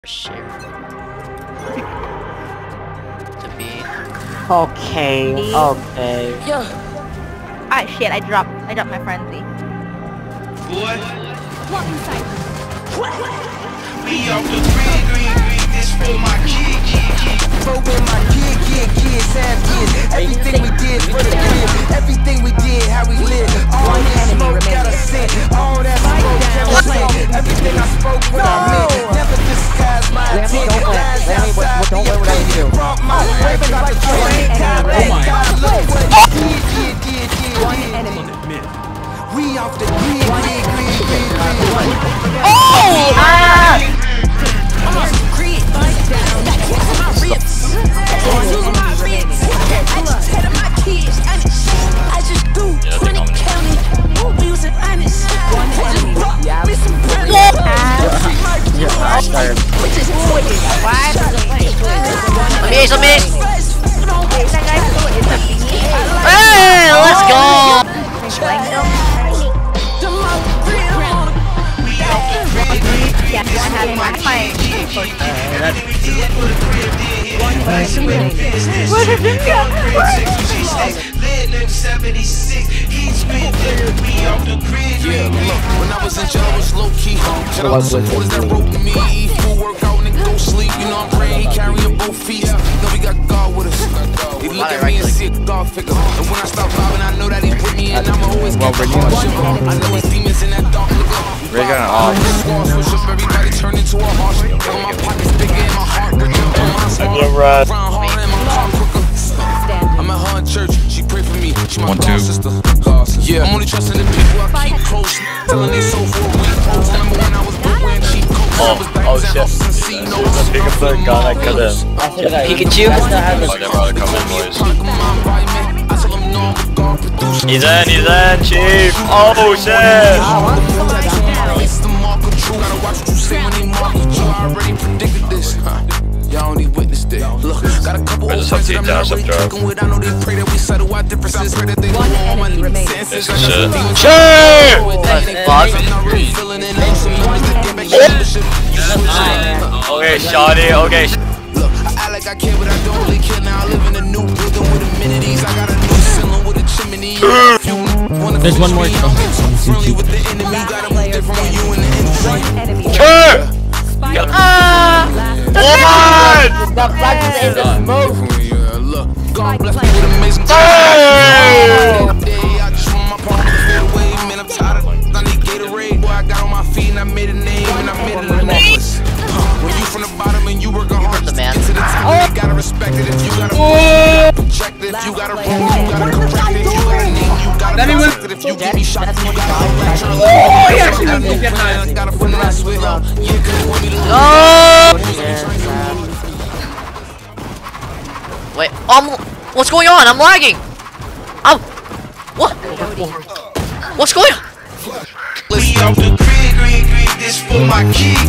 Share to be. Okay. Yo. Ah shit! I dropped my frenzy. Boy, Walk inside. we off the green, this for my kid. For when my kids have kids. Everything we did for the crib. Everything we did, how we live. All that smoke got a scent. All that smoke got a scent. Everything I spoke what I meant. Never disguise my intent. Lies outside the opinion. Brought my life like a train. God, look what he did. We off the grid. Oh! Ah! I'm off the grid, got kids in my ribs. Losing my ribs. I just had my kids, I just do 20 county. We was honest. I just bought me some bread. We just twitching. Miss. Hey, let's go. When I was in jail, I was low-key. Shout out to supporters that wrote me. Eat food, work out, and go sleep. You know I'm praying, he carrying both feet. Know we got God with us. He look at me and see a God figure. And when I stop vibing, I know that he's with me. And I'ma always get the hard shit. I know his demons in that dark nigga. We're going off. Switch up, everybody turn into a horse. My pockets bigger and my heart richer. I'm at her in church, she pray for me. She my god sister. Yeah, I'm only trusting the people I keep close. Telling they so for a week. Remember when I was broke wearing cheap coats? Oh shit. It was a bigger bird gun, I couldn't. Pikachu. He's in, chief. Oh shit. Gotta watch what you say when they market you. I already predicted this. Y'all only witnessed it. Look, got a couple old friends that I'm not really cooking with. I know they pray that we settle our differences. Pray that they don't want my senses. Okay, shawty, okay. Look, I act like I care, but I don't really care. Now I live in a new building with amenities. I got a new ceiling with a chimney. There's one more. Friendly with the enemy. Gotta move different when you in the industry. The flags in the smoke. Look, God bless me with amazing I just want my palm to fade away. Man, I'm tired of I need Gatorade. Boy, I got on my feet and I made a name and I made it an office. When you from the bottom and you working hard to get to the top, you gotta respect it. If you gotta project it, if you gotta roll, you gotta correct it. If you gotta name, you gotta respect it. If you give me shots, you gotta lecture. Oh, he actually doesn't get high. Gotta finesse with him. Yeah, cause you want me to lose. Wait, what's going on? I'm lagging. What? What's going on? We off the green, this for my kid.